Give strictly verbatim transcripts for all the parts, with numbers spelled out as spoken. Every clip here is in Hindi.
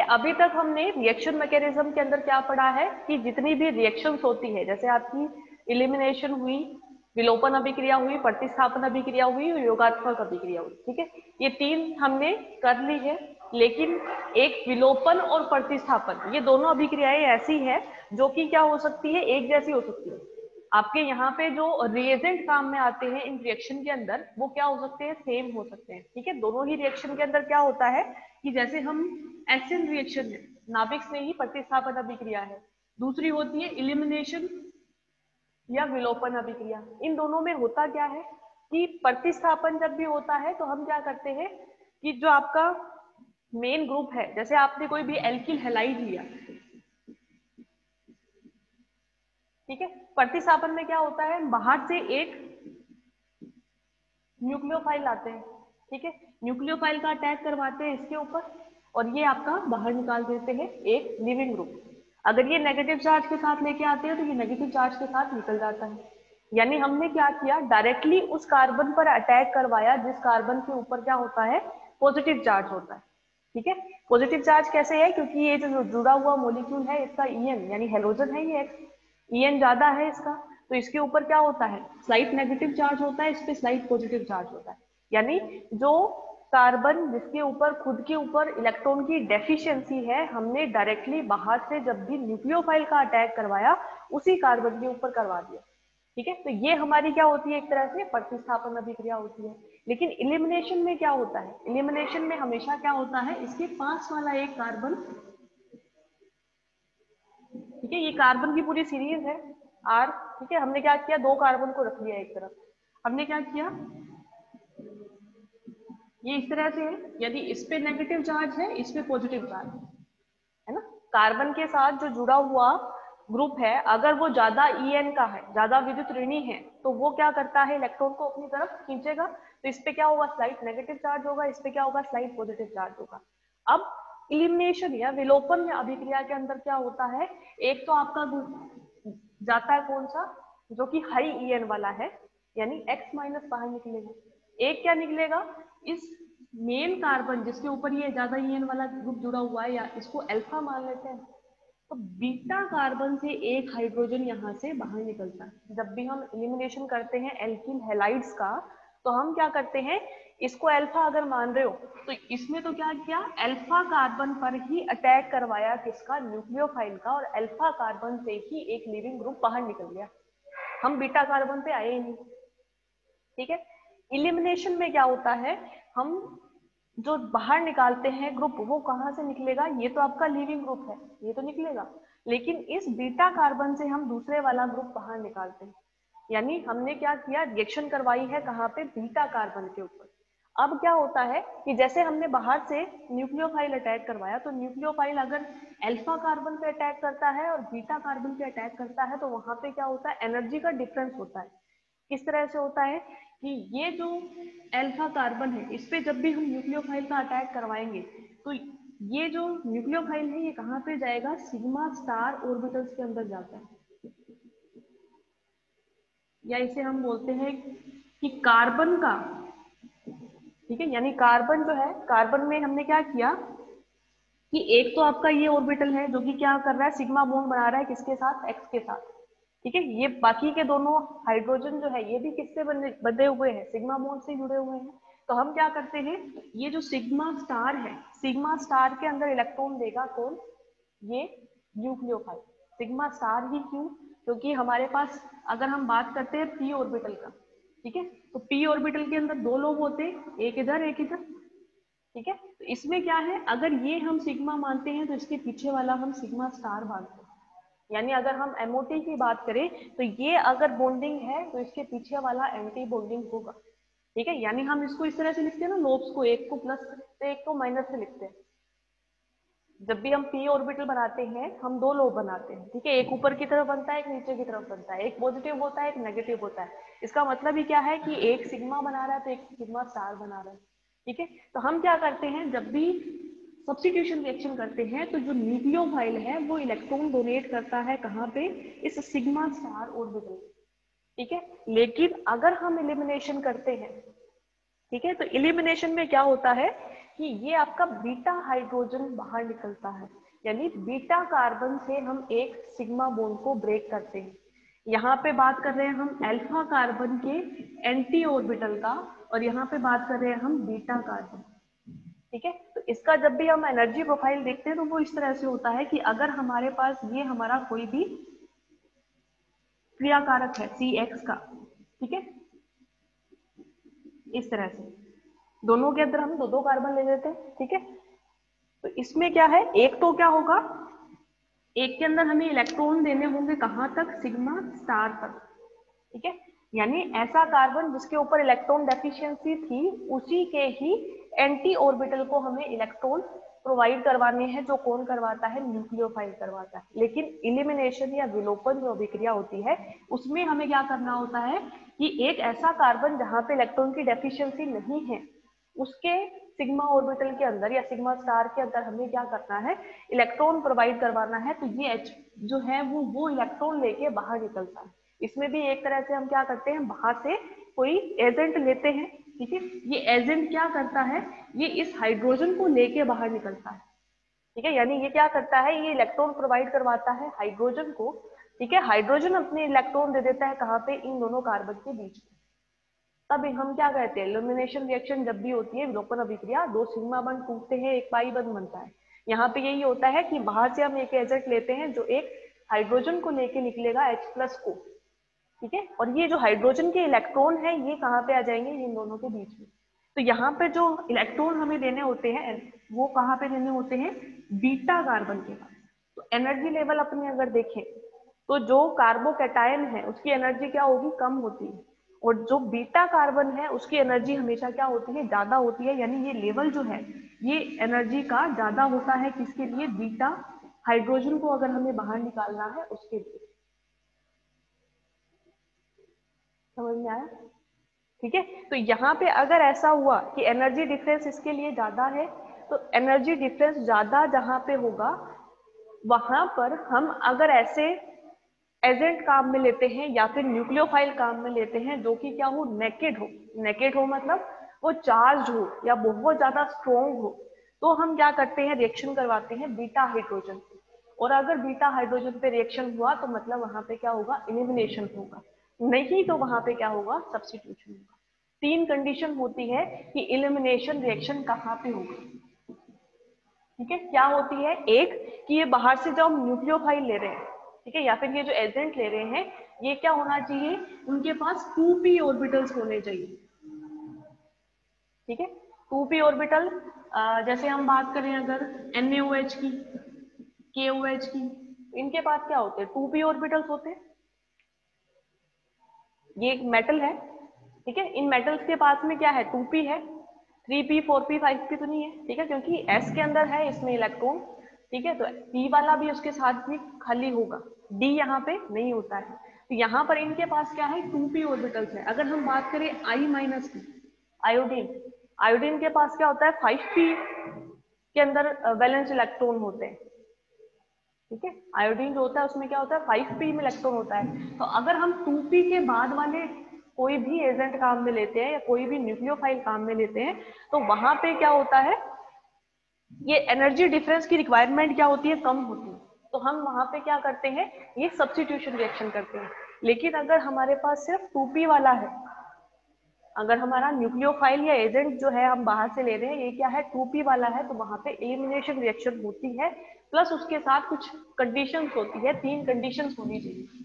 अभी तक हमने रिएक्शन मैकेनिज्म के अंदर क्या पढ़ा है कि जितनी भी रिएक्शंस होती है, जैसे आपकी इलिमिनेशन हुई, विलोपन अभिक्रिया हुई, प्रतिस्थापन अभिक्रिया हुई और योगात्मक अभिक्रिया हुई, ठीक है, ये तीन हमने कर ली है। लेकिन एक विलोपन और प्रतिस्थापन, ये दोनों अभिक्रियाएं ऐसी है जो कि क्या हो सकती है, एक जैसी हो सकती है। आपके यहाँ पे जो रिएजेंट काम में आते हैं इन रिएक्शन के अंदर, वो क्या हो सकते हैं, सेम हो सकते हैं, ठीक है। दोनों ही रिएक्शन के अंदर क्या होता है कि जैसे हम एसिड रिएक्शन है, नाभिक में ही प्रतिस्थापन अभिक्रिया है, दूसरी होती है इलिमिनेशन या विलोपन अभिक्रिया। इन दोनों में होता क्या है कि प्रतिस्थापन जब भी होता है तो हम क्या करते हैं कि जो आपका मेन ग्रुप है, जैसे आपने कोई भी एल्किल हैलाइड लिया, ठीक है, प्रतिस्थापन में क्या होता है, बाहर से एक न्यूक्लियोफाइल लाते हैं, ठीक है, न्यूक्लियोफाइल का अटैक करवाते हैं इसके ऊपर और ये आपका बाहर निकाल देते हैं एक लिविंग ग्रुप। अगर ये नेगेटिव चार्ज के साथ लेके आते हैं तो ये नेगेटिव चार्ज के साथ निकल जाता है। यानी हमने क्या किया, डायरेक्टली उस कार्बन पर अटैक करवाया जिस कार्बन के ऊपर क्या होता है, पॉजिटिव चार्ज होता है, ठीक है। पॉजिटिव चार्ज कैसे है, क्योंकि ये जो जुड़ा हुआ मॉलिक्यूल है इसका ईएन यानी हेलोजन है, ये ईएन ज्यादा है इसका, तो इसके ऊपर क्या होता है, स्लाइट नेगेटिव चार्ज होता है, इस पे स्लाइट पॉजिटिव चार्ज होता है। यानी जो कार्बन जिसके ऊपर खुद के ऊपर इलेक्ट्रॉन की डेफिशिएंसी है, हमने डायरेक्टली बाहर से जब भी न्यूक्लियोफाइल का अटैक करवाया उसी कार्बन के ऊपर करवा दिया, ठीक है। तो ये हमारी क्या होती है, एक तरह से प्रतिस्थापन अभिक्रिया होती है। लेकिन इलिमिनेशन में क्या होता है, इलिमिनेशन में हमेशा क्या होता है, इसके पास वाला एक कार्बन, ठीक है, ये कार्बन की पूरी सीरीज है आर, ठीक है, हमने क्या किया, दो कार्बन को रख लिया एक तरफ, हमने क्या किया, ये इस तरह से है, यदि इस पे नेगेटिव चार्ज है, इस पे पॉजिटिव चार्ज है ना, कार्बन के साथ जो जुड़ा हुआ ग्रुप है अगर वो ज्यादा ईएन का है, ज्यादा विद्युत ऋणी है, तो वो क्या करता है, इलेक्ट्रॉन को अपनी तरफ खींचेगा, तो इस पे क्या होगा, स्लाइट नेगेटिव चार्ज होगा, इस पे क्या होगा, स्लाइट पॉजिटिव चार्ज होगा। अब इलिमिनेशन या विलोपन या अभिक्रिया के अंदर क्या होता है, एक तो आपका जाता है कौन सा, जो कि हाई ईएन वाला है, यानी एक्स माइनस बाहर निकलेगा, एक क्या निकलेगा, इस मेन कार्बन जिसके ऊपर ये ज्यादा ईएन वाला ग्रुप जुड़ा हुआ है, या इसको अल्फा मान लेते हैं, तो बीटा कार्बन से एक हाइड्रोजन यहाँ से बाहर निकलता है। जब भी हम एलिमिनेशन करते हैं एल्किल हैलाइड्स का, तो हम क्या करते हैं, इसको अल्फा अगर मान रहे हो तो इसमें तो क्या किया, अल्फा कार्बन पर ही अटैक करवाया किसका, न्यूक्लियोफाइल का, और अल्फा कार्बन से ही एक लिविंग ग्रुप बाहर निकल गया, हम बीटा कार्बन पे आए ही नहीं, ठीक है। इलिमिनेशन में क्या होता है, हम जो बाहर निकालते हैं ग्रुप, वो कहाँ से निकलेगा, ये तो आपका लिविंग ग्रुप है, ये तो निकलेगा, लेकिन इस बीटा कार्बन से हम दूसरे वाला ग्रुप बाहर निकालते हैं। यानी हमने क्या किया, रिएक्शन करवाई है कहाँ पे, बीटा कार्बन के ऊपर। अब क्या होता है कि जैसे हमने बाहर से न्यूक्लियोफाइल अटैक करवाया, तो न्यूक्लियोफाइल अगर अल्फा कार्बन पे अटैक करता है और बीटा कार्बन पे अटैक करता है, तो वहां पे क्या होता है, एनर्जी का डिफरेंस होता है। किस तरह से होता है कि ये जो अल्फा कार्बन है, इस पे जब भी हम न्यूक्लियोफाइल का अटैक करवाएंगे, तो ये जो न्यूक्लियोफाइल है ये कहाँ पे जाएगा, सिग्मा स्टार ऑर्बिटल्स के अंदर जाता है, या इसे हम बोलते हैं कि कार्बन का, ठीक है, यानी कार्बन जो है, कार्बन में हमने क्या किया कि एक तो आपका ये ऑर्बिटल है जो कि क्या कर रहा है, सिग्मा बॉन्ड बना रहा है किसके साथ, एक्स के साथ, ठीक है। ये बाकी के दोनों हाइड्रोजन जो है ये भी किससे बने बंधे हुए हैं, सिग्मा बॉन्ड से जुड़े हुए हैं। तो हम क्या करते हैं, ये जो सिग्मा स्टार है, सिग्मा स्टार के अंदर इलेक्ट्रॉन देगा कौन, ये न्यूक्लियोफाइल। सिग्मा स्टार ही क्यों, क्योंकि हमारे पास अगर हम बात करते हैं पी ऑर्बिटल का, ठीक है, तो पी ऑर्बिटल के अंदर दो लोग होते हैं, एक इधर एक इधर, ठीक है। तो इसमें क्या है, अगर ये हम सिग्मा मानते हैं तो इसके पीछे वाला हम सिग्मा स्टार मानते हैं। यानी अगर हम एमओटी की बात करें तो ये अगर बॉन्डिंग है तो इसके पीछे वाला एंटी बॉन्डिंग होगा, ठीक है। यानी हम इसको इस तरह से लिखते हैं ना, लोब्स को, एक को प्लस से एक को माइनस से लिखते हैं। जब भी हम पी ऑर्बिटल बनाते हैं हम दो लोब बनाते हैं, ठीक है, एक ऊपर की तरफ बनता है, एक नीचे की तरफ बनता है, एक पॉजिटिव होता है, एक नेगेटिव होता है। इसका मतलब ही क्या है कि एक सिग्मा बना रहा है तो एक सिग्मा स्टार बना रहा है, ठीक है। तो हम क्या करते हैं, जब भी सब्स्टिट्यूशन रिएक्शन करते हैं तो जो न्यूक्लियोफाइल है वो इलेक्ट्रॉन डोनेट करता है कहाँ पे, इस सिग्मा स्टार ऑर्बिटल, ठीक है। लेकिन अगर हम एलिमिनेशन करते हैं, ठीक है, तो एलिमिनेशन में क्या होता है कि ये आपका बीटा हाइड्रोजन बाहर निकलता है, यानी बीटा कार्बन से हम एक सिग्मा बॉन्ड को ब्रेक करते हैं। यहाँ पे बात कर रहे हैं हम अल्फा कार्बन के एंटी ऑर्बिटल का, और यहाँ पे बात कर रहे हैं हम बीटा कार्बन। ठीक है, तो इसका जब भी हम एनर्जी प्रोफाइल देखते हैं तो वो इस तरह से होता है कि अगर हमारे पास ये हमारा कोई भी क्रियाकारक है सी एक्स का, ठीक है, इस तरह से दोनों के अंदर हम दो दो कार्बन ले लेते हैं। ठीक है, तो इसमें क्या है, एक तो क्या होगा, एक के अंदर हमें इलेक्ट्रॉन देने होंगे कहाँ तक, सिग्मा स्टार तक। ठीक है, यानी ऐसा कार्बन जिसके ऊपर इलेक्ट्रॉन डेफिशिएंसी थी उसी के ही एंटी ऑर्बिटल को हमें इलेक्ट्रॉन प्रोवाइड करवाने हैं, जो कौन करवाता है, न्यूक्लियोफाइल करवाता है। लेकिन इलिमिनेशन या विलोपन जो अभिक्रिया होती है उसमें हमें क्या करना होता है कि एक ऐसा कार्बन जहां पे इलेक्ट्रॉन की डेफिशिएंसी नहीं है उसके सिग्मा ऑर्बिटल के अंदर या सिग्मा स्टार के अंदर हमें क्या करना है, इलेक्ट्रॉन प्रोवाइड करवाना है। तो ये H जो है वो वो इलेक्ट्रॉन लेके बाहर निकलता है। इसमें भी एक तरह से हम क्या करते हैं, बाहर से कोई एजेंट लेते हैं। ठीक है, ये एजेंट क्या करता है, ये इस हाइड्रोजन को लेके बाहर निकलता है। ठीक है, यानी ये क्या करता है, ये इलेक्ट्रॉन प्रोवाइड करवाता है हाइड्रोजन को। ठीक है, हाइड्रोजन अपने इलेक्ट्रॉन दे देता है कहाँ पे, इन दोनों कार्बन के बीच में। तब हम क्या कहते हैं, एल्यूमिनेशन रिएक्शन जब भी होती है, विलोपन अभिक्रिया, दो सिग्मा बंध टूटते हैं, एक पाई बंध बनता है। यहाँ पे यही होता है कि बाहर से हम एक एजेंट लेते हैं जो एक हाइड्रोजन को लेके निकलेगा H प्लस को। ठीक है, और ये जो हाइड्रोजन के इलेक्ट्रॉन है ये कहाँ पे आ जाएंगे, इन दोनों के बीच में। तो यहाँ पे जो इलेक्ट्रॉन हमें देने होते हैं वो कहाँ पे देने होते हैं, बीटा कार्बन के पास। तो एनर्जी लेवल अपने अगर देखें तो जो कार्बोकैटायन है उसकी एनर्जी क्या होगी, कम होती है, और जो बीटा कार्बन है उसकी एनर्जी हमेशा क्या होती है, ज्यादा होती है। यानी ये लेवल जो है ये एनर्जी का ज्यादा होता है, किसके लिए, बीटा हाइड्रोजन को अगर हमें बाहर निकालना है उसके लिए। समझ में आया? ठीक है, तो यहाँ पे अगर ऐसा हुआ कि एनर्जी डिफरेंस इसके लिए ज्यादा है, तो एनर्जी डिफरेंस ज्यादा जहां पे होगा वहां पर हम अगर ऐसे एजेंट काम में लेते हैं या फिर न्यूक्लियोफाइल काम में लेते हैं जो कि क्या हो, नेकेड हो। नेकेड हो मतलब वो चार्ज हो या बहुत ज्यादा स्ट्रोंग हो, तो हम क्या करते हैं, रिएक्शन करवाते हैं बीटा हाइड्रोजन। और अगर बीटा हाइड्रोजन पे रिएक्शन हुआ तो मतलब वहां पे क्या होगा, एलिमिनेशन होगा, नहीं तो वहां पे क्या होगा, सब्स्टिट्यूशन होगा। तीन कंडीशन होती है कि एलिमिनेशन रिएक्शन कहाँ पे होगा। ठीक है, क्या होती है, एक कि ये बाहर से जो हम न्यूक्लियोफाइल ले रहे हैं, ठीक है, या फिर ये जो एजेंट ले रहे हैं ये क्या होना चाहिए, उनके पास टू पी ऑर्बिटल्स होने चाहिए। ठीक है, टू पी ऑर्बिटल, जैसे हम बात करें अगर एन ए ओ एच की, के ओ एच की, इनके पास क्या होते हैं, टू पी ऑर्बिटल्स होते हैं। ये एक मेटल है, ठीक है, इन मेटल्स के पास में क्या है, टू पी है, three P, four P, five P तो नहीं है। ठीक है, क्योंकि S के अंदर है इसमें इलेक्ट्रॉन। ठीक है, तो P वाला भी उसके साथ में खाली होगा, D यहाँ पे नहीं होता है। तो यहाँ पर इनके पास क्या है, टू पी ऑर्बिटल्स है। अगर हम बात करें I माइनस की, आयोडीन, आयोडीन के पास क्या होता है, फाइव पी के अंदर वैलेंस इलेक्ट्रॉन होते हैं। ठीक है, आयोडीन जो होता है उसमें क्या होता है, फाइव पी में इलेक्ट्रॉन होता है। तो अगर हम टू पी के बाद वाले कोई भी एजेंट काम में लेते हैं या कोई भी न्यूक्लियोफाइल काम में लेते हैं तो वहां पे क्या होता है, ये एनर्जी डिफरेंस की रिक्वायरमेंट क्या होती है, कम होती है। तो हम वहां पे क्या करते हैं, ये सब्स्टिट्यूशन रिएक्शन करते हैं। लेकिन अगर हमारे पास सिर्फ टू पी वाला है, अगर हमारा न्यूक्लियोफाइल या एजेंट जो है हम बाहर से ले रहे हैं ये क्या है, टू पी वाला है, तो वहां पे एलिमिनेशन रिएक्शन होती है, प्लस उसके साथ कुछ कंडीशंस होती है, तीन कंडीशंस होनी चाहिए।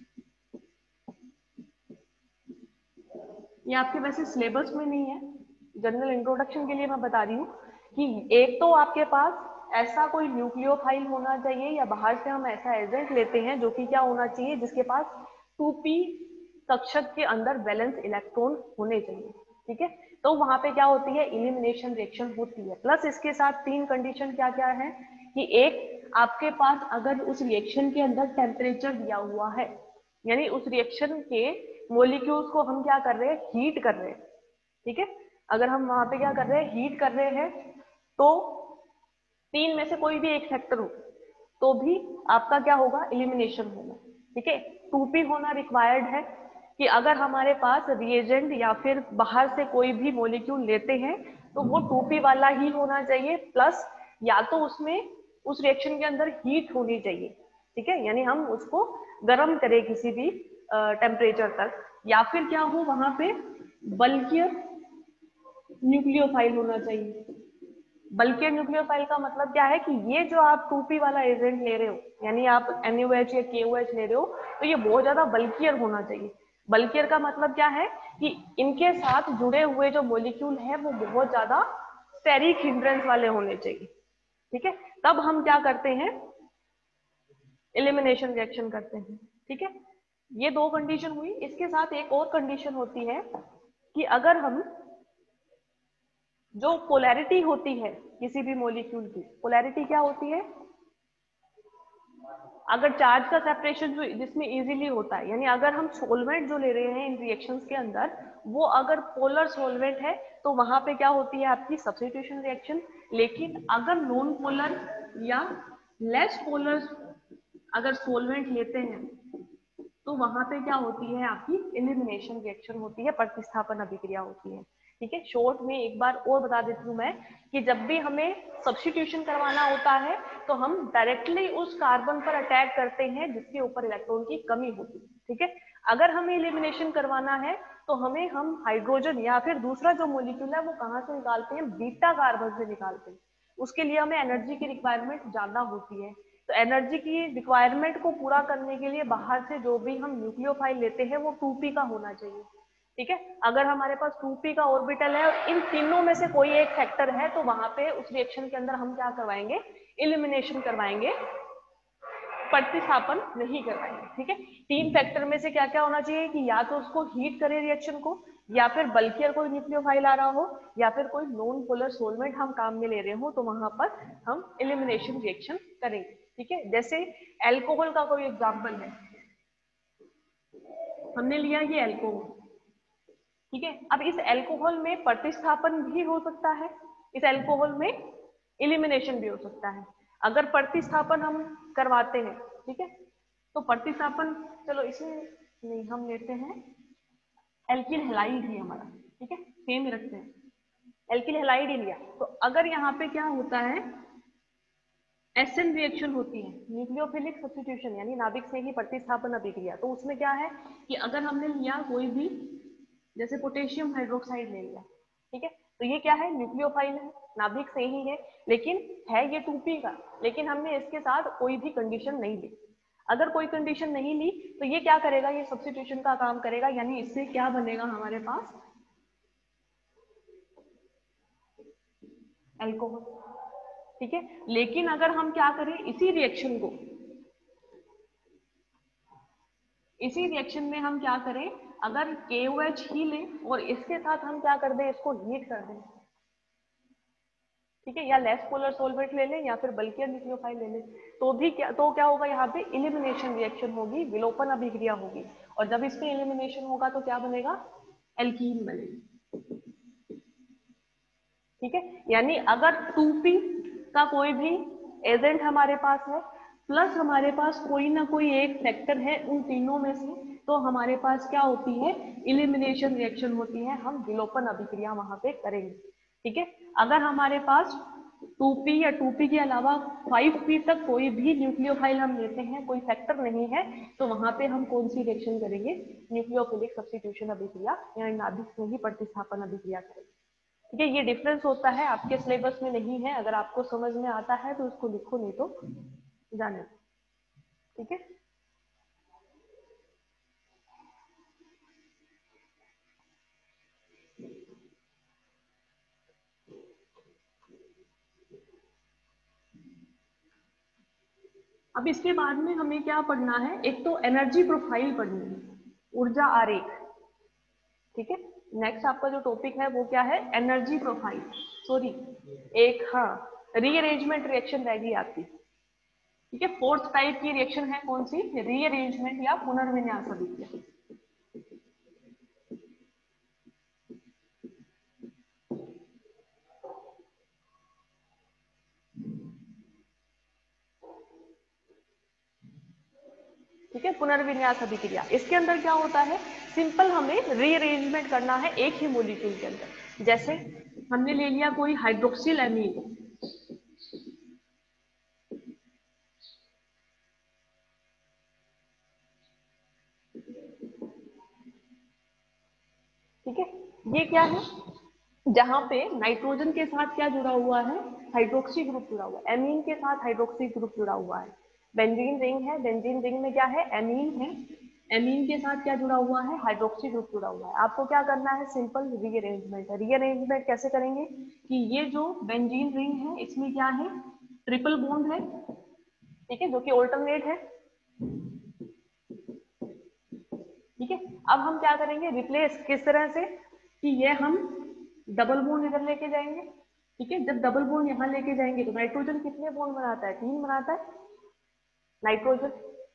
ये आपके वैसे सिलेबस में नहीं है, जनरल इंट्रोडक्शन के लिए मैं बता रही हूँ कि एक तो आपके पास ऐसा कोई न्यूक्लियोफाइल होना चाहिए या बाहर से हम ऐसा एजेंट लेते हैं जो कि क्या होना चाहिए, जिसके पास टू पी कक्षक के अंदर वैलेंस इलेक्ट्रॉन होने चाहिए। ठीक है, तो वहां पे क्या होती है, इलिमिनेशन रिएक्शन होती है। प्लस इसके साथ तीन कंडीशन क्या क्या है कि एक, आपके पास अगर उस रिएक्शन के अंदर टेम्परेचर दिया हुआ है, यानी उस रिएक्शन के मोलिक्यूल्स को हम क्या कर रहे हैं, हीट कर रहे हैं। ठीक है, अगर हम वहां पे क्या कर रहे हैं, हीट कर रहे हैं, तो तीन में से कोई भी एक फैक्टर हो तो भी आपका क्या होगा, एलिमिनेशन होगा। ठीक है, टू पी होना रिक्वायर्ड है कि अगर हमारे पास रिएजेंट या फिर बाहर से कोई भी मॉलिक्यूल लेते हैं तो वो टू पी वाला ही होना चाहिए, प्लस या तो उसमें उस रिएक्शन के अंदर हीट होनी चाहिए, ठीक है, यानी हम उसको गर्म करें किसी भी टेम्परेचर तक, या फिर क्या हो वहां पे बल्कियर न्यूक्लियोफाइल होना चाहिए। बल्कियर न्यूक्लियोफाइल का मतलब क्या है कि ये जो आप टू पी वाला एजेंट ले रहे हो, यानी आप एन यू एच या के ओ एच ले रहे हो, तो ये बहुत ज्यादा बल्कियर होना चाहिए। बल्कियर का मतलब क्या है कि इनके साथ जुड़े हुए जो मॉलिक्यूल है वो बहुत ज्यादा स्टेरिक हिंड्रेंस वाले होने चाहिए, ठीक है, तब हम क्या करते हैं, एलिमिनेशन रिएक्शन करते हैं, ठीक है। ये दो कंडीशन हुई। इसके साथ एक और कंडीशन होती है कि अगर हम जो पोलैरिटी होती है किसी भी मॉलिक्यूल की, पोलैरिटी क्या होती है, अगर चार्ज का सेपरेशन जो जिसमें इजीली होता है, यानी अगर हम सोलवेंट जो ले रहे हैं इन रिएक्शंस के अंदर वो अगर पोलर सोलवेंट है तो वहां पे क्या होती है आपकी सब्स्टिट्यूशन रिएक्शन। लेकिन अगर नॉन पोलर या लेस पोलर अगर सोलवेंट लेते हैं तो वहां पे क्या होती है आपकी एलिमिनेशन रिएक्शन होती है, प्रतिस्थापन अभिक्रिया होती है, ठीक है। शॉर्ट में एक बार और बता देती हूँ मैं कि जब भी हमें सब्स्टिट्यूशन करवाना होता है तो हम डायरेक्टली उस कार्बन पर अटैक करते हैं जिसके ऊपर इलेक्ट्रॉन की कमी होती है, ठीक है। अगर हमें एलिमिनेशन करवाना है तो हमें हम हाइड्रोजन या फिर दूसरा जो मॉलिक्यूल है वो कहाँ से निकालते हैं, बीटा कार्बन से निकालते हैं। उसके लिए हमें एनर्जी की रिक्वायरमेंट ज्यादा होती है, तो एनर्जी की रिक्वायरमेंट को पूरा करने के लिए बाहर से जो भी हम न्यूक्लियोफाइल लेते हैं वो टू पी का होना चाहिए, ठीक है। अगर हमारे पास टू पी का ऑर्बिटल है और इन तीनों में से कोई एक फैक्टर है तो वहां पे उस रिएक्शन के अंदर हम क्या करवाएंगे, एलिमिनेशन करवाएंगे, प्रतिस्थापन नहीं करवाएंगे, ठीक है। तीन फैक्टर में से क्या क्या होना चाहिए कि या तो उसको हीट करे रिएक्शन को, या फिर बल्कियर कोई न्यूक्लियोफाइल आ रहा हो, या फिर कोई नॉन पोलर सोलवेंट हम काम में ले रहे हो, तो वहां पर हम एलिमिनेशन रिएक्शन करेंगे, ठीक है। जैसे एल्कोहल का कोई एग्जाम्पल है, हमने लिया ये एल्कोहल, ठीक है। अब इस एल्कोहल में प्रतिस्थापन भी हो सकता है, इस एल्कोहल में एलिमिनेशन भी हो सकता है। अगर प्रतिस्थापन हम करवाते हैं, ठीक है, तो प्रतिस्थापन, चलो इसमें नहीं, हम लेते हैं एल्किल हैलाइड ही हमारा, ठीक है, सेम ही रखते हैं, एल्किल हैलाइड ही लिया। तो अगर यहाँ पे क्या होता है, एसएन रिएक्शन होती है, न्यूक्लियोफिलिक सब्स्टिट्यूशन, यानी नाभिक से ही प्रतिस्थापन अभिक्रिया। तो उसमें क्या है कि अगर हमने लिया कोई भी, जैसे पोटेशियम हाइड्रोक्साइड ले लिया, ठीक है, तो ये क्या है, न्यूक्लियोफाइल है, नाभिक से ही है, लेकिन है ये टू पी का, लेकिन हमने इसके साथ कोई भी कंडीशन नहीं ली। अगर कोई कंडीशन नहीं ली तो ये क्या करेगा, ये सब्स्टिट्यूशन का काम करेगा, यानी इससे क्या बनेगा हमारे पास, एल्कोहल, ठीक है। लेकिन अगर हम क्या करें, इसी रिएक्शन को, इसी रिएक्शन में हम क्या करें, अगर के ओ एच ही लें और इसके साथ हम क्या कर दें, इसको हीट कर दें, ठीक है, या लेस पोलर सोलवेंट ले लें या फिर बल्कियर न्यूक्लियोफाइल ले लें, तो भी क्या, तो क्या होगा, यहाँ पे एलिमिनेशन रिएक्शन होगी, विलोपन अभिक्रिया होगी, और जब इसमें एलिमिनेशन होगा तो क्या बनेगा, एल्कीन बनेगा, ठीक है। यानी अगर टू पी का कोई भी एजेंट हमारे पास है, प्लस हमारे पास कोई ना कोई एक फैक्टर है उन तीनों में से, तो हमारे पास क्या होती है, एलिमिनेशन रिएक्शन होती है, हम विलोपन अभिक्रिया वहां पे करेंगे, ठीक है। अगर हमारे पास टू पी या टू पी के अलावा फाइव पी तक कोई भी न्यूक्लियोफाइल हम लेते हैं, कोई फैक्टर नहीं है, तो वहां पे हम कौन सी रिएक्शन करेंगे, न्यूक्लियोफिलिक सब्स्टिट्यूशन अभिक्रिया, यानी नाभिक में ही प्रतिस्थापन अभिक्रिया करेंगे, ठीक है। ये डिफरेंस होता है, आपके सिलेबस में नहीं है, अगर आपको समझ में आता है तो उसको लिखो, नहीं तो जाने, ठीक है। अब इसके बाद में हमें क्या पढ़ना है, एक तो एनर्जी प्रोफाइल पढ़नी है, ऊर्जा आरेख, ठीक है। नेक्स्ट आपका जो टॉपिक है वो क्या है, एनर्जी प्रोफाइल, सॉरी एक, हाँ, रीअरेंजमेंट रिएक्शन रहेगी आपकी, ठीक है। फोर्थ टाइप की रिएक्शन है कौन सी, रीअरेंजमेंट या पुनर्विन्यास अभिक्रिया। ठीक है, पुनर्विन्यास अभिक्रिया। इसके अंदर क्या होता है, सिंपल हमें रीअरेंजमेंट करना है एक ही मॉलिक्यूल के अंदर। जैसे हमने ले लिया कोई हाइड्रोक्सिल एमीन, ठीक है, ये क्या है, जहां पे नाइट्रोजन के साथ क्या जुड़ा हुआ है, हाइड्रोक्सी ग्रुप जुड़ा हुआ है, एमीन के साथ हाइड्रोक्सी ग्रुप जुड़ा हुआ है। बेंजीन रिंग है, बेंजीन रिंग में क्या है, एमीन है, एमीन के साथ क्या जुड़ा हुआ है, हाइड्रोक्सी ग्रुप जुड़ा हुआ है। आपको क्या करना है, सिंपल रीअरेंजमेंट है। रीअरेंजमेंट कैसे करेंगे कि ये जो बेंजीन रिंग है इसमें क्या है, ट्रिपल बॉन्ड है, ठीक है, जो कि ऑल्टरनेट है, ठीक है। अब हम क्या करेंगे, रिप्लेस किस तरह से कि ये हम डबल बॉन्ड इधर लेके जाएंगे, ठीक है। जब डबल बॉन्ड यहाँ लेके जाएंगे तो नाइट्रोजन कितने बॉन्ड बनाता है, तीन बनाता है नाइट्रोजन,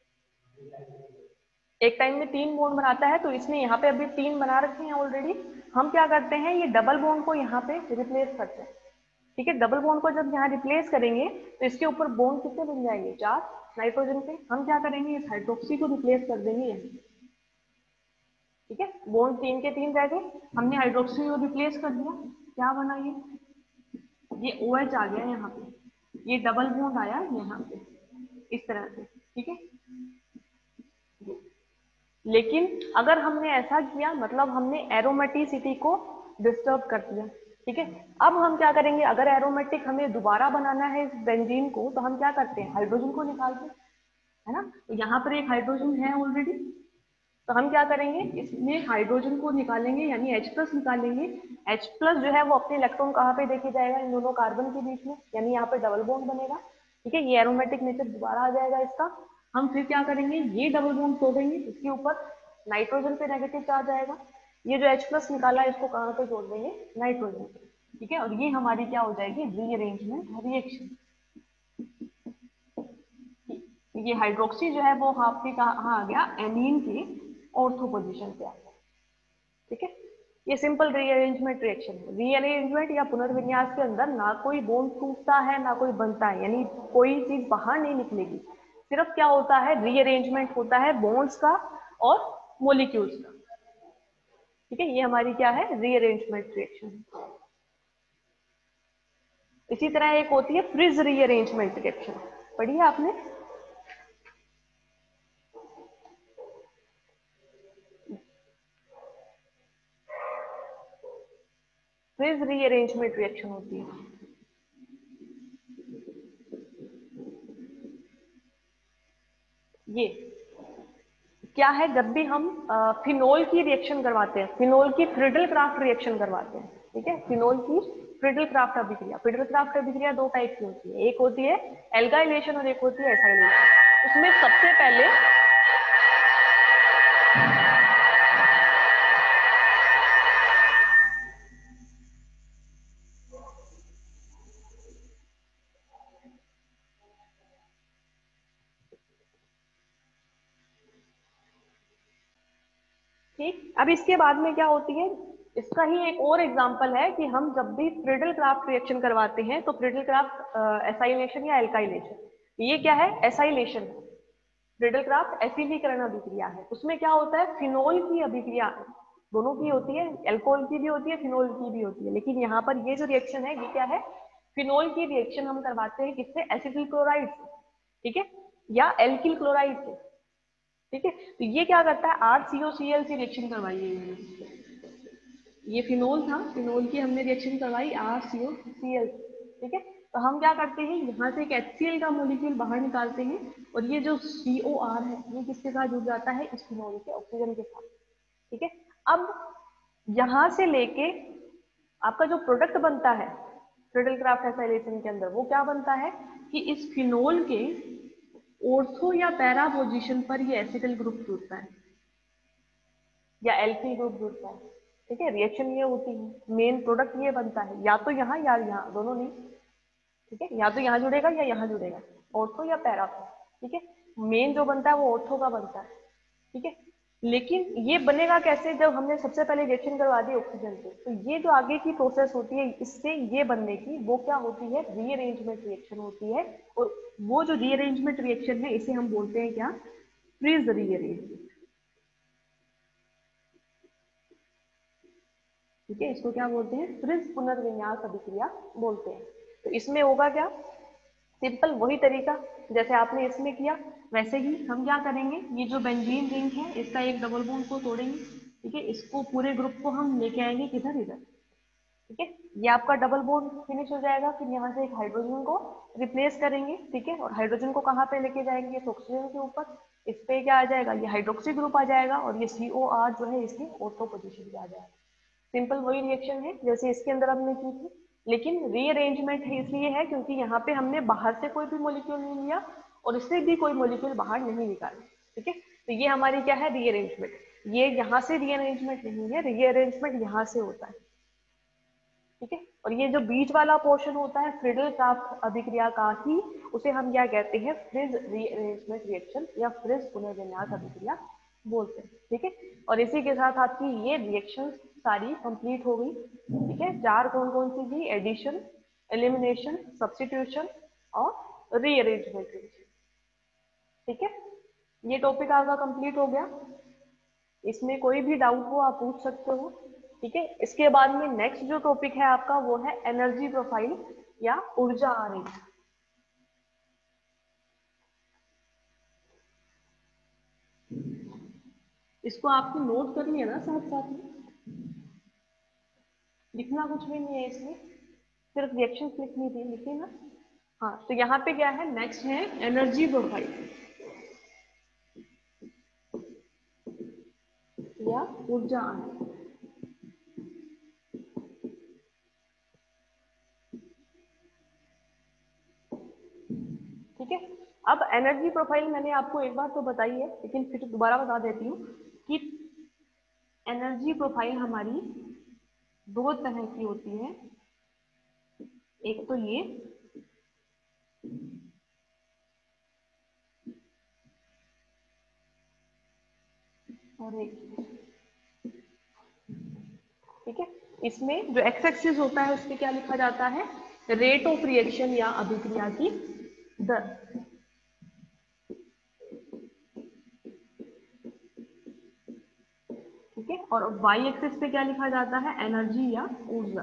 एक टाइम में तीन बॉन्ड बनाता है, तो इसने यहाँ पे अभी तीन बना रखे हैं ऑलरेडी। हम क्या करते हैं, ये डबल बॉन्ड को यहाँ पे रिप्लेस करते हैं, ठीक है। डबल बॉन्ड को जब यहाँ रिप्लेस करेंगे तो इसके ऊपर बॉन्ड कितने बन जाएंगे, चार नाइट्रोजन पे। हम क्या करेंगे, इस हाइड्रोक्सी को रिप्लेस कर देंगे यहाँ, ठीक है। बॉन्ड तीन के तीन रह गए, हमने हाइड्रोक्सी को रिप्लेस कर दिया, क्या बना ये ये OH आ गया यहाँ पे, ये डबल बॉन्ड आया यहाँ पे इस तरह से, ठीक है। लेकिन अगर हमने ऐसा किया, मतलब हमने एरोमेटिसिटी को डिस्टर्ब कर दिया, ठीक है। अब हम क्या करेंगे, अगर एरोमेटिक हमें दोबारा बनाना है इस बेंजीन को, तो हम क्या करते हैं, हाइड्रोजन को निकालते हैं, है ना। तो यहाँ पर एक हाइड्रोजन है ऑलरेडी, तो हम क्या करेंगे, इसमें हाइड्रोजन को निकालेंगे, यानी H प्लस निकालेंगे। H प्लस जो है वो अपने इलेक्ट्रॉन कहाँ पे देके जाएगा, इन दोनों कार्बन के बीच में, यानी यहाँ पे डबल बॉन्ड बनेगा, ठीक है। ये एरोमेटिक नेचर दोबारा आ जाएगा इसका। हम फिर क्या करेंगे, ये डबल बॉन्ड तोड़ेंगे, इसके ऊपर नाइट्रोजन पे नेगेटिव चार्ज आएगा, ये जो H प्लस निकाला है इसको कहाँ पे जोड़ देंगे, नाइट्रोजन पे, ठीक है। और ये हमारी क्या हो जाएगी, रीअरेंजमेंट रिएक्शन। ये हाइड्रोक्सी जो है वो आपके कहाँ आ गया, एमीन के ऑर्थो पोजीशन पे आ गया, ठीक है। ये सिंपल रीअरेंजमेंट रिएक्शन है। रीअरेंजमेंट या पुनर्विन्यास के अंदर ना कोई बॉन्ड टूटता है ना कोई बनता है, यानी कोई चीज बाहर नहीं निकलेगी, सिर्फ क्या होता है, रीअरेंजमेंट होता है बॉन्ड्स का और मॉलिक्यूल्स का, ठीक है। ये हमारी क्या है, रीअरेंजमेंट रिएक्शन। इसी तरह एक होती है फ्रिज रीअरेंजमेंट रिएक्शन, पढ़ी है आपने, फ्रिज रीअरेंजमेंट रिएक्शन होती है। ये क्या है, जब भी हम फिनोल की रिएक्शन करवाते हैं, फिनोल की फ्रिडल क्राफ्ट रिएक्शन करवाते हैं, ठीक है, फिनोल की फ्रिडल क्राफ्ट अभिक्रिया। फ्रिडल क्राफ्ट अभिक्रिया दो टाइप की होती है, एक होती है एल्गाइलेशन और एक होती है एसाइलेशन। उसमें सबसे पहले ठीक, अब इसके बाद में क्या होती है, इसका ही एक और एग्जांपल है कि हम जब भी फ्रिडल क्राफ्ट रिएक्शन करवाते हैं तो फ्रिडल क्राफ्ट एसाइलेशन या एल्काइलेशन, ये क्या है, एसाइलेशन। फ्रिडल क्राफ्ट एसिडीकरण अभिक्रिया है, उसमें क्या होता है, फिनोल की अभिक्रिया दोनों की होती है, एल्कोहल की भी होती है, फिनोल की भी होती है, लेकिन यहाँ पर ये जो रिएक्शन है ये क्या है, फिनोल की रिएक्शन हम करवाते हैं किससे, एसिटिल क्लोराइड से, ठीक है, या एल्किल क्लोराइड से, ठीक है। तो ये क्या करता है, R C O C L से रिएक्शन करवाई है, ये फिनोल था, फिनोल की हमने रिएक्शन करवाई are C O C L, ठीक है। तो हम क्या करते हैं, यहाँ से एक एच सी एल का मॉलिक्यूल बाहर निकालते हैं, और ये जो सी ओ आर है ये किसके साथ जुड़ जाता है, इस फिनोल के ऑक्सीजन के साथ, ठीक है। अब यहाँ से लेके आपका जो प्रोडक्ट बनता है फ्रिडल क्राफ्ट एसाइलेशन के अंदर, वो क्या बनता है कि इस फिनोल के ऑर्थो या पैरा पोजीशन पर ये एसिटिल ग्रुप जुड़ता है या एल्किल ग्रुप जुड़ता है, ठीक है। रिएक्शन ये होती है, मेन प्रोडक्ट ये बनता है, या तो यहाँ या यहाँ, दोनों नहीं, ठीक है, या तो यहाँ जुड़ेगा या यहाँ जुड़ेगा, ऑर्थो या पैरा, ठीक है। मेन जो बनता है वो ऑर्थो का बनता है, ठीक है। लेकिन ये बनेगा कैसे, जब हमने सबसे पहले रिएक्शन करवा दी ऑक्सीजन से, तो ये जो आगे की प्रोसेस होती है इससे ये बनने की, वो क्या होती है, रीअरेंजमेंट रिएक्शन होती है। और वो जो रीअरेंजमेंट रिएक्शन है इसे हम बोलते हैं क्या, फ्रीज रीअरेंजमेंट। ठीक है, इसको क्या बोलते हैं? फ्रीज पुनर्विन्यास अभिक्रिया बोलते हैं। तो इसमें होगा क्या? सिंपल वही तरीका जैसे आपने इसमें किया वैसे ही हम क्या करेंगे, ये जो बेंजीन रिंग है इसका एक डबल बॉन्ड को तोड़ेंगे। ठीक है, इसको पूरे ग्रुप को हम लेके आएंगे किधर? इधर। ठीक है, ये आपका डबल बॉन्ड फिनिश हो जाएगा, फिर यहाँ से एक हाइड्रोजन को रिप्लेस करेंगे। ठीक है, और हाइड्रोजन को कहाँ पे लेके जाएंगे? तो ऑक्सीजन के ऊपर। इस पे क्या आ जाएगा? ये हाइड्रोक्सी ग्रुप आ जाएगा और ये सी ओ आर जो है इसकी ऑर्थो पोजीशन पे आ जाएगा। सिंपल वही रिएक्शन है जैसे इसके अंदर हमने की थी, लेकिन रीअरेंजमेंट है इसलिए है क्योंकि यहाँ पे हमने बाहर से कोई भी मॉलिक्यूल नहीं लिया और इससे भी कोई मॉलिक्यूल बाहर नहीं निकाला। ठीक है, तो ये हमारी क्या है? रीअरेंजमेंट। ये यहाँ से रीअरेंजमेंट नहीं है, रीअरेंजमेंट यहाँ से होता है। ठीक है, और ये जो बीच वाला पोर्शन होता है फ्रिडल क्राफ्ट अभिक्रिया का ही, उसे हम क्या कहते हैं? फ्रिज रीअरेंजमेंट रिएक्शन या फ्रिज पुनर्विन्यास अभिक्रिया बोलते हैं। ठीक है, और इसी के साथ आपकी ये रिएक्शन सारी कंप्लीट हो गई। ठीक है, चार कौन कौन सी थी? एडिशन, एलिमिनेशन, सब्स्टिट्यूशन और रीअरेंजमेंट रिएक्शन। ठीक है, ये टॉपिक आपका कंप्लीट हो गया। इसमें कोई भी डाउट हो आप पूछ सकते हो। ठीक है, इसके बाद में नेक्स्ट जो टॉपिक है आपका वो है एनर्जी प्रोफाइल या ऊर्जा आरेख। इसको आपको नोट कर लिया ना साथ साथ में, लिखना कुछ भी नहीं है इसमें, सिर्फ रिएक्शन लिखनी थी, लिखी ना? हाँ, तो यहाँ पे क्या है? नेक्स्ट है एनर्जी प्रोफाइल या ऊर्जा आरेख। ठीक है, अब एनर्जी प्रोफाइल मैंने आपको एक बार तो बताई है, लेकिन फिर दोबारा बता देती हूँ कि एनर्जी प्रोफाइल हमारी दो तरह की होती है। एक तो ये, और एक। ठीक है, इसमें जो एक्स एक्सिस होता है उस पर क्या लिखा जाता है? रेट ऑफ रिएक्शन या अभिक्रिया की दर। ठीक है, और वाई एक्सिस पे क्या लिखा जाता है? एनर्जी या ऊर्जा।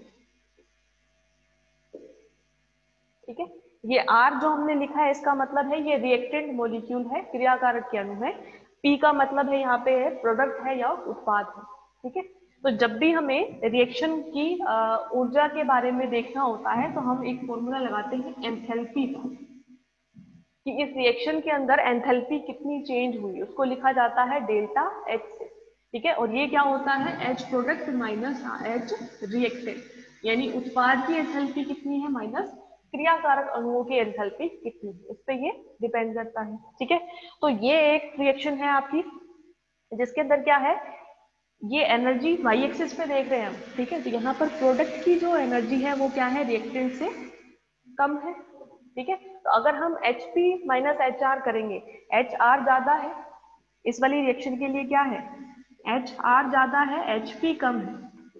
ठीक है, ये आर जो हमने लिखा है इसका मतलब है ये रिएक्टेंट मॉलिक्यूल है, क्रियाकारक के अणु है। पी का मतलब है यहाँ पे है प्रोडक्ट है या उत्पाद है। ठीक है, तो जब भी हमें रिएक्शन की ऊर्जा के बारे में देखना होता है तो हम एक फॉर्मूला लगाते हैं एंथैल्पी का, कि इस रिएक्शन के अंदर एंथैल्पी कितनी चेंज हुई, उसको लिखा जाता है डेल्टा एच से। ठीक है, और ये क्या होता है? H product minus H reactant, यानी उत्पाद की एंथैल्पी कितनी है माइनस क्रियाकारक अणुओं की एंथैल्पी कितनी है, इस पे ये डिपेंड करता है। ठीक है, तो ये एक रिएक्शन है आपकी जिसके अंदर क्या है? ये एनर्जी वाई एक्सिस पे देख रहे हैं हम। ठीक है, तो यहाँ पर प्रोडक्ट की जो एनर्जी है वो क्या है? रिएक्टेंट से कम है। ठीक है, तो अगर हम H P minus H R करेंगे, एच आर ज्यादा है इस वाली रिएक्शन के लिए, क्या है? एच आर ज्यादा है, एच पी कम है।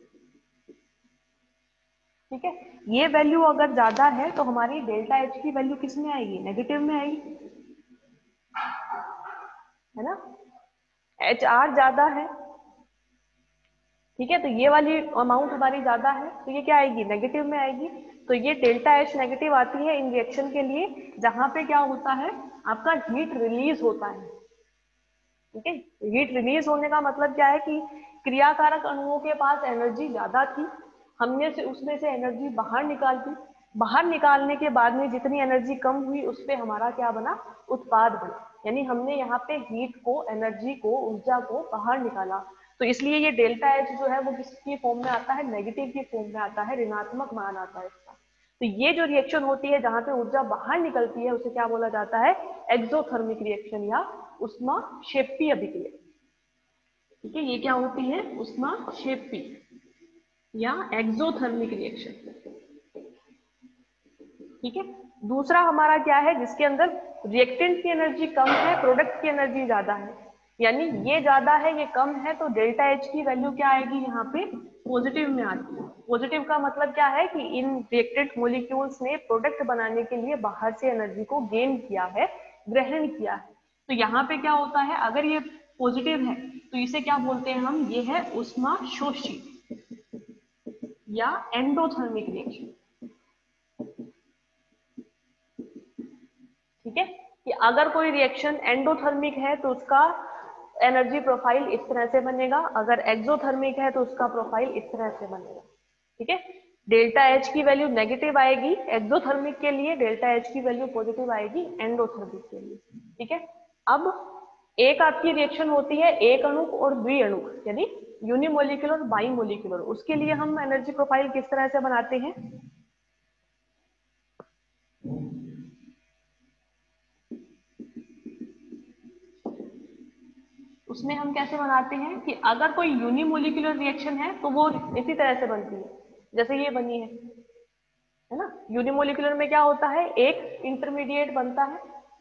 ठीक है, ये वैल्यू अगर ज्यादा है तो हमारी डेल्टा एच की वैल्यू किस में आएगी? नेगेटिव में आएगी, है ना? एच आर ज्यादा है, ठीक है, तो ये वाली अमाउंट हमारी ज्यादा है तो ये क्या आएगी? नेगेटिव में आएगी। तो ये डेल्टा एच नेगेटिव आती है इन रिएक्शन के लिए जहां पे क्या होता है? आपका हीट रिलीज होता है। ठीक है, हीट रिलीज होने का मतलब क्या है? कि क्रियाकारक अणुओं के पास एनर्जी ज्यादा थी, हमने से उसमें से एनर्जी बाहर निकाल दी, बाहर निकालने के बाद में जितनी एनर्जी कम हुई उस पे हमारा क्या बना? उत्पाद बना, यानी हमने यहाँ पे हीट को, एनर्जी को, ऊर्जा को बाहर निकाला। तो इसलिए ये डेल्टा एच जो है वो किसकी फॉर्म में आता है? नेगेटिव की फॉर्म में आता है, ऋणात्मक मान आता है इसका। तो ये जो रिएक्शन होती है जहां पे ऊर्जा बाहर निकलती है उसे क्या बोला जाता है? एक्सोथर्मिक रिएक्शन या उष्माक्षेपी अभिक्रिया। ठीक है, ये क्या होती है? उष्माक्षेपी या एक्सोथर्मिक रिएक्शन। ठीक है, दूसरा हमारा क्या है? जिसके अंदर रिएक्टेंट की एनर्जी कम है, प्रोडक्ट की एनर्जी ज्यादा है, यानी ये ज्यादा है ये कम है, तो डेल्टा एच की वैल्यू क्या आएगी? यहाँ पे पॉजिटिव में आती है। पॉजिटिव का मतलब क्या है? कि इन रिएक्टेंट मोलिक्यूल्स ने प्रोडक्ट बनाने के लिए बाहर से एनर्जी को गेन किया है, ग्रहण किया है। तो यहाँ पे क्या होता है, अगर ये पॉजिटिव है तो इसे क्या बोलते हैं हम, ये है ऊष्माशोषी या एंडोथर्मिक रिएक्शन। ठीक है, कि अगर कोई रिएक्शन एंडोथर्मिक है तो उसका एनर्जी प्रोफाइल इस तरह से बनेगा, अगर एक्सोथर्मिक है तो उसका प्रोफाइल इस तरह से बनेगा। ठीक है, डेल्टा एच की वैल्यू नेगेटिव आएगी एक्सोथर्मिक के लिए, डेल्टा एच की वैल्यू पॉजिटिव आएगी एंडोथर्मिक के लिए। ठीक है, अब एक आपकी रिएक्शन होती है एक अणुक और द्विअणुक, यानी यूनिमोलिकुलर और बाईमोलिकुलर। उसके लिए हम एनर्जी प्रोफाइल किस तरह से बनाते हैं, उसमें हम कैसे बनाते हैं कि अगर कोई यूनिमोलिकुलर रिएक्शन है तो वो इसी तरह से बनती है जैसे ये बनी है, है ना। यूनिमोलिकुलर में क्या होता है, एक इंटरमीडिएट बनता है,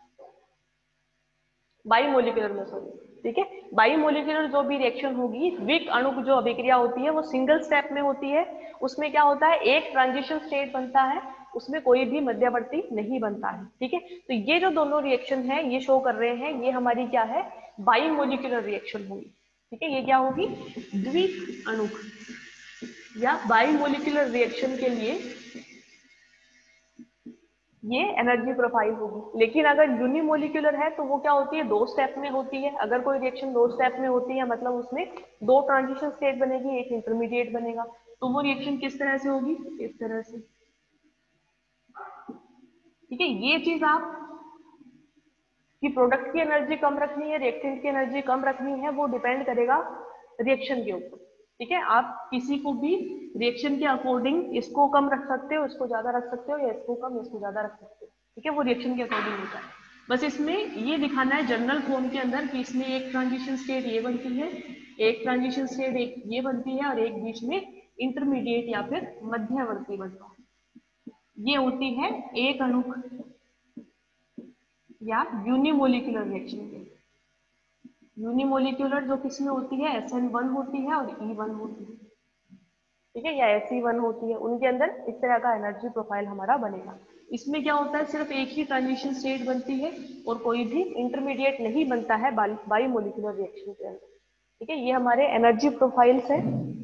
बाईमोलिकुलर में सॉरी, ठीक है, बाईमोलिकुलर जो भी रिएक्शन होगी, द्विक अणुक जो अभिक्रिया होती है वो सिंगल स्टेप में होती है। उसमें क्या होता है, एक ट्रांजिशन स्टेट बनता है, उसमें कोई भी मध्यवर्ती नहीं बनता है। ठीक है, तो ये जो दोनों रिएक्शन है ये शो कर रहे हैं, ये हमारी क्या है, बाईमोलिकुलर रिएक्शन होगी। ठीक है, ये क्या होगी, द्विक अणुक या बाईमोलिकुलर रिएक्शन के लिए ये एनर्जी प्रोफाइल होगी। लेकिन अगर यूनिमोलिकुलर है तो वो क्या होती है, दो स्टेप में होती है। अगर कोई रिएक्शन दो स्टेप में होती है मतलब उसमें दो ट्रांजिशन स्टेट बनेगी, एक इंटरमीडिएट बनेगा। तो वो रिएक्शन किस तरह से होगी, इस तरह से। ठीक है, ये चीज आप कि प्रोडक्ट की एनर्जी कम रखनी है, रिएक्टेंट की एनर्जी कम रखनी है, वो डिपेंड करेगा रिएक्शन के ऊपर। ठीक है, आप किसी को भी रिएक्शन के अकॉर्डिंग इसको कम रख सकते हो, इसको ज्यादा रख सकते हो, या इसको कम इसको ज्यादा रख सकते हो। ठीक है, वो रिएक्शन के अकॉर्डिंग होता है। बस इसमें ये दिखाना है जनरल फॉर्म के अंदर कि इसमें एक ट्रांजिशन स्टेट ये बनती है, एक ट्रांजिशन स्टेट एक ये बनती है, और एक बीच में इंटरमीडिएट या फिर मध्यवर्ती बनता है। ये होती है एक अणुक या यूनिमोलिकुलर रिएक्शन के। यूनिमोलिकुलर जो किसमें होती है, एस एन वन होती है और ई वन होती है। ठीक है, या एस ई वन होती है, उनके अंदर इस तरह का एनर्जी प्रोफाइल हमारा बनेगा। इसमें क्या होता है, सिर्फ एक ही ट्रांजिशन स्टेट बनती है और कोई भी इंटरमीडिएट नहीं बनता है बाईमोलिकुलर रिएक्शन के अंदर। ठीक है, ये हमारे एनर्जी प्रोफाइल्स है।